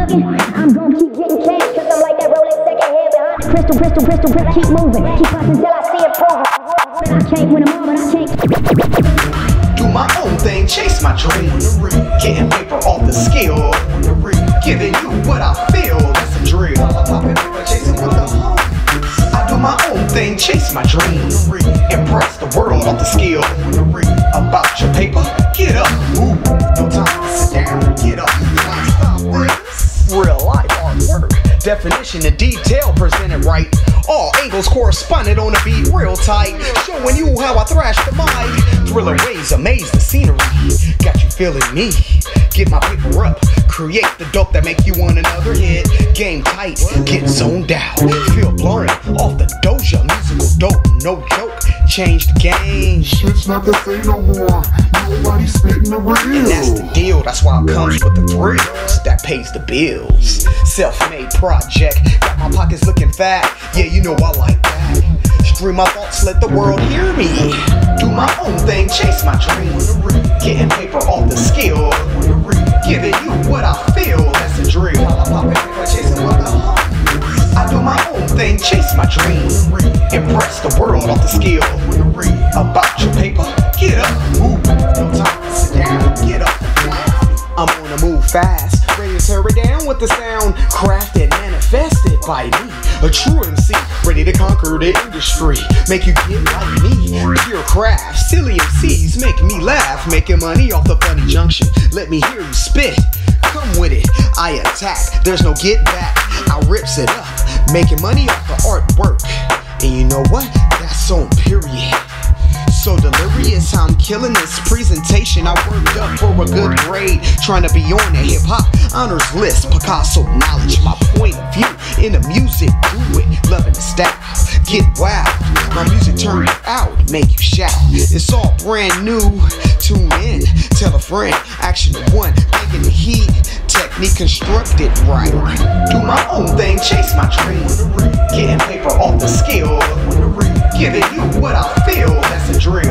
thuggin'. I'm gon' keep getting cash, cause I'm like that Rolex second hand behind the crystal, keep moving, keep pushing till I see improvement. I can't win them all, but I can't. Do my own thing, chase my dreams. Getting paper off the skill. Giving you what I feel, that's a drill. I do my own thing, chase my dreams. Impress the world off the skill. About your paper, get up. Ooh, no time to sit down, get up. Real life hard work, definition and detail presented right. All angles corresponded on a beat real tight. Showing you how I thrash the mic. Thriller ways amaze the scenery. Got you feeling me. Get my paper up. Create the dope that make you want another hit. Game tight, get zoned out. Feel blown off the doja. Musical dope, no joke. Change the game. Shit's not the same no more. Nobody spitting the real. And that's the deal, that's why it comes with the thrills that pays the bills. Self-made project, got my pockets looking fat. Yeah, you know I like that. Stream my thoughts, let the world hear me. Do my own thing, chase my dreams. Getting paper off the skill. Giving you what I feel, that's a drill. I do my own thing, chase my dreams. Impress the world off the skill. About your paper, get up. Ooh, no time to sit down, get up. I'm on a move fast, ready to tear it down with the sound crafted, manifested by me. A true MC, ready to conquer the industry. Make you get like me, pure craft. Silly MCs make me laugh, making money off the funny junction. Let me hear you spit, come with it, I attack. There's no get back, I rips it up. Making money off the artwork. And you know what? That's on period. So delirious, how I'm killing this presentation. I worked up for a good grade, trying to be on the hip-hop honors list. Picasso knowledge, my point of view in the music. Do it, loving the style, get wild. My music turn you out, make you shout. It's all brand new, tune in, tell a friend. Action one, making the heat, technique constructed right. Do my own thing, chase my dreams. Getting paper off the skill. Giving you what I feel, that's a drill.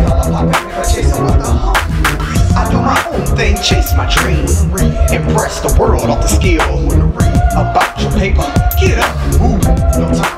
I do my own thing, chase my dreams. Impress the world off the skill. About your paper, get up. Ooh, no time.